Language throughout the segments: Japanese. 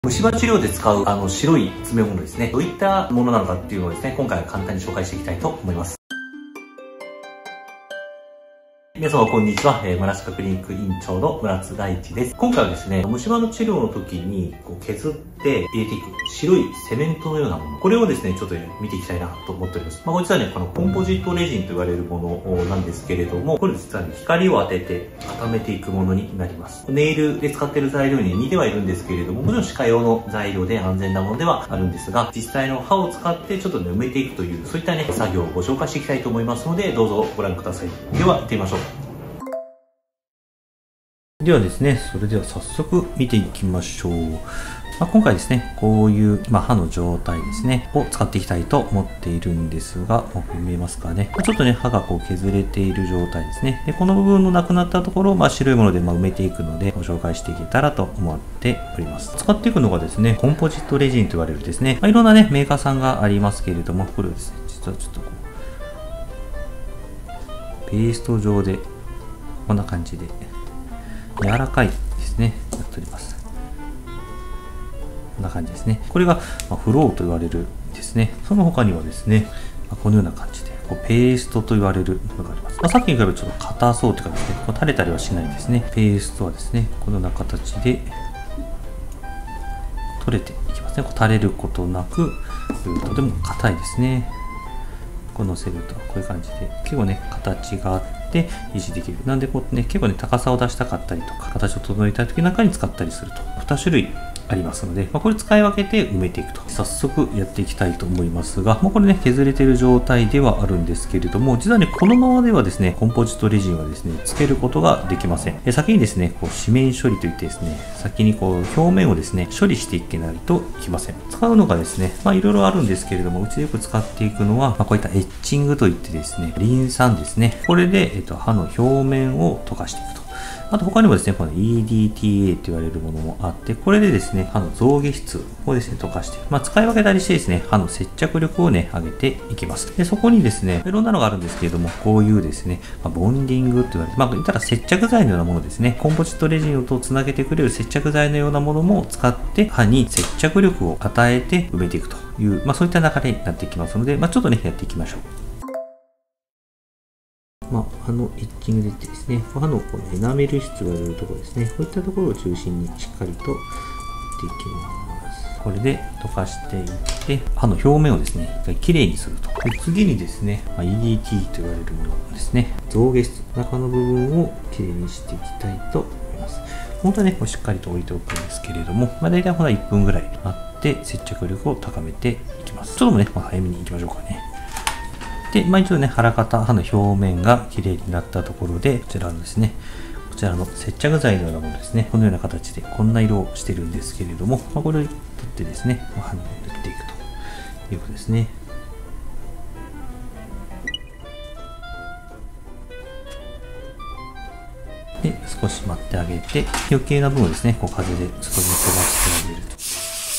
虫歯治療で使う白い詰め物ですね。どういったものなのかっていうのをですね、今回は簡単に紹介していきたいと思います。皆様こんにちは。村近クリニック院長の村津大地です。今回はですね、虫歯の治療の時に削って入れていく白いセメントのようなもの。これをですね、ちょっと見ていきたいなと思っております。これ実はね、このコンポジットレジンと言われるものなんですけれども、これ実はね、光を当てて固めていくものになります。ネイルで使っている材料に似てはいるんですけれども、もちろん歯科用の材料で安全なものではあるんですが、実際の歯を使ってちょっとね、埋めていくという、そういったね、作業をご紹介していきたいと思いますので、どうぞご覧ください。では、行ってみましょう。ではですね、それでは早速見ていきましょう。今回ですね、こういう、歯の状態ですね、を使っていきたいと思っているんですが、見えますかね。ちょっとね、歯が削れている状態ですね。で、この部分のなくなったところを、白いもので埋めていくので、ご紹介していけたらと思っております。使っていくのがですね、コンポジットレジンと言われるですね、いろんなね、メーカーさんがありますけれども、これをですね、実はちょっとペースト状で、こんな感じで、柔らかいですね、やっております。こんな感じですね。これがフローと言われるですね。その他にはですね、このような感じでペーストと言われるものがあります。さっきに比べるとちょっと硬そうというかですね、垂れたりはしないですね。ペーストはですね、このような形で取れていきますね。垂れることなく、とても硬いですね。乗せるとこういう感じで結構ね形があって維持できる。なんで結構ね高さを出したかったりとか形を整えたい時なんかに使ったりすると2種類ありますので、これ使い分けて埋めていくと早速やっていきたいと思いますが、これね削れている状態ではあるんですけれども、実はねこのままではですねコンポジットレジンはですねつけることができません。先にですね紙面処理といってですね、先に表面をですね処理していけないといけません。使うのがですねいろいろあるんですけれども、うちでよく使っていくのは、こういったエッチングといってですね、リン酸ですね、これで、歯の表面を溶かしていくと。あと他にもですね、この EDTA と言われるものもあって、これでですね、歯の象牙質をですね、溶かして、使い分けたりしてですね、歯の接着力をね、上げていきます。で、そこにですね、いろんなのがあるんですけれども、こういうですね、ボンディングと言われて、言ったら接着剤のようなものですね、コンポジットレジンとつなげてくれる接着剤のようなものも使って、歯に接着力を与えて埋めていくという、そういった流れになっていきますので、ちょっとね、やっていきましょう。歯のエッチングでですね、歯のエナメル質と言われるところですね、こういったところを中心にしっかりとやっていきます。これで溶かしていって、歯の表面をですね、一回きれいにすると。で次にですね、EDT と言われるものですね、象牙質、中の部分をきれいにしていきたいと思います。本当はね、しっかりと置いておくんですけれども、大体1分ぐらいあって接着力を高めていきます。ちょっとね、早めに行きましょうかね。で、一度ね、歯の表面がきれいになったところで、こちらのですね、こちらの接着剤のようなものですね、このような形でこんな色をしてるんですけれども、これを取ってですね、歯に塗っていくということですね。で、少し待ってあげて、余計な部分をですね、風でちょっと飛ばしてあげると。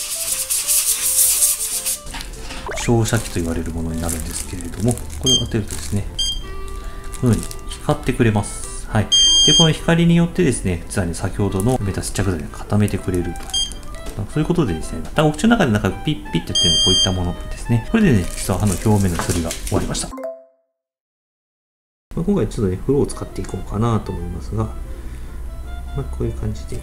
照射器と言われるものになるんですけれども、これを当てるとですね、このように光ってくれます。はい。で、この光によってですね、実はね、先ほどの埋めた接着剤を固めてくれると。そういうことでですね、お口の中でピッピッってやってるのはこういったものですね。これでね、実は歯の表面の処理が終わりました。今回ちょっとね、フローを使っていこうかなと思いますが、こういう感じで。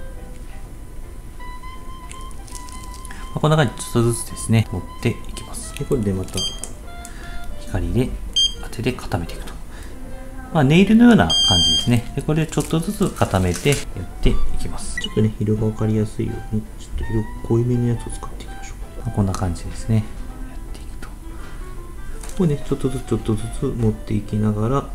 こんな感じでちょっとずつですね、持っていきます。で、これでまた光で当てて固めていくと。ネイルのような感じですね。で、これでちょっとずつ固めてやっていきます。ちょっとね、色が分かりやすいように、ちょっと色濃いめのやつを使っていきましょう。こんな感じですね。やっていくと。これね、ちょっとずつ持っていきながら、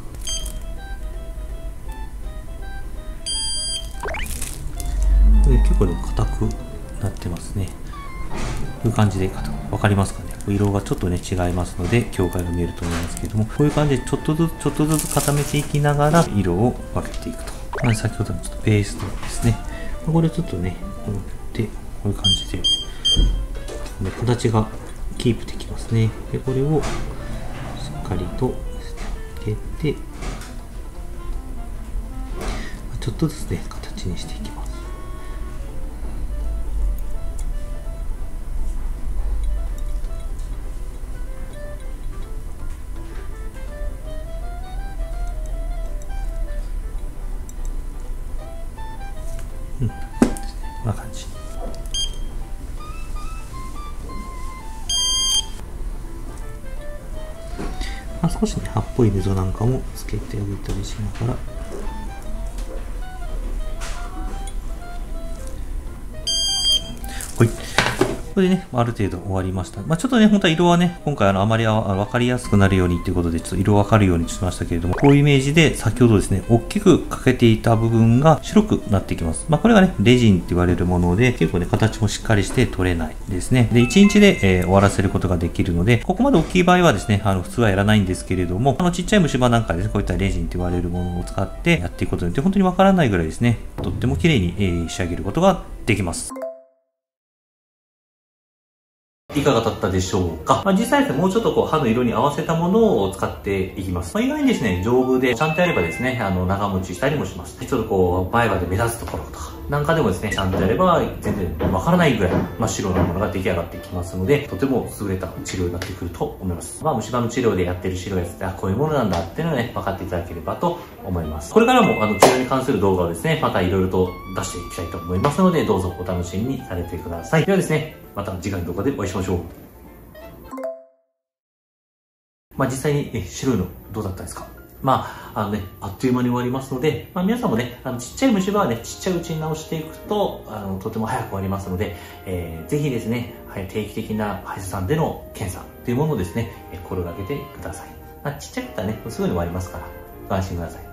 これ結構ね、硬くなってますね。こういう感じで分かりますかね。色がちょっとね違いますので境界が見えると思いますけれども、こういう感じでちょっとずつ固めていきながら色を分けていくと。先ほどのちょっとペーストですね。これちょっとねこういう感じで形がキープできますね。でこれをしっかりとつけて、ちょっとずつね形にしていきます。 少しね、葉っぽい溝なんかもつけてあげたりしながら。はい。これでね、ある程度終わりました。ちょっとね、本当は色はね、今回あまり分かりやすくなるようにっていうことで、ちょっと色分かるようにしましたけれども、こういうイメージで先ほどですね、大きくかけていた部分が白くなってきます。これがね、レジンって言われるもので、結構ね、形もしっかりして取れないですね。で、1日で、終わらせることができるので、ここまで大きい場合はですね、普通はやらないんですけれども、ちっちゃい虫歯なんかですね、こういったレジンって言われるものを使ってやっていくことによって、本当に分からないぐらいですね、とっても綺麗に、仕上げることができます。いかがだったでしょうか。実際ですね、もうちょっと歯の色に合わせたものを使っていきます。意外にですね、丈夫で、ちゃんとやればですね、長持ちしたりもします。ちょっと前歯で目立つところとか、なんかでもですね、ちゃんとやれば全然わからないぐらい真っ白なものが出来上がってきますので、とても優れた治療になってくると思います。虫歯の治療でやってる白いやつって、こういうものなんだっていうのをね、分かっていただければと思います。これからも治療に関する動画をですね、またいろいろと出していきたいと思いますので、どうぞお楽しみにされてください。ではですね、また次回の動画でお会いしましょう。実際に、白いのどうだったですか？あっという間に終わりますので、皆さんもね、ちっちゃい虫歯はね、ちっちゃいうちに直していくと、とても早く終わりますので、ぜひですね、定期的な歯医者さんでの検査というものをですね、心がけてください。ちっちゃかったらね、すぐに終わりますから、ご安心ください。